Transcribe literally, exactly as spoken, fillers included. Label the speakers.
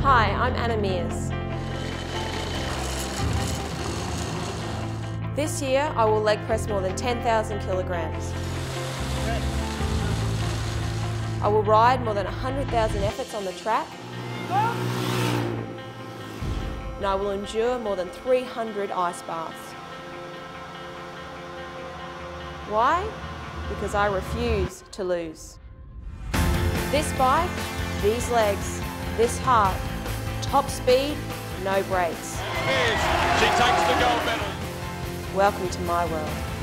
Speaker 1: Hi, I'm Meares. This year I will leg press more than ten thousand kilograms. I will ride more than one hundred thousand efforts on the track. And I will endure more than three hundred ice baths. Why? Because I refuse to lose. This bike, these legs, this heart, top speed, no brakes.
Speaker 2: Meares, she takes the gold medal.
Speaker 1: Welcome to my world.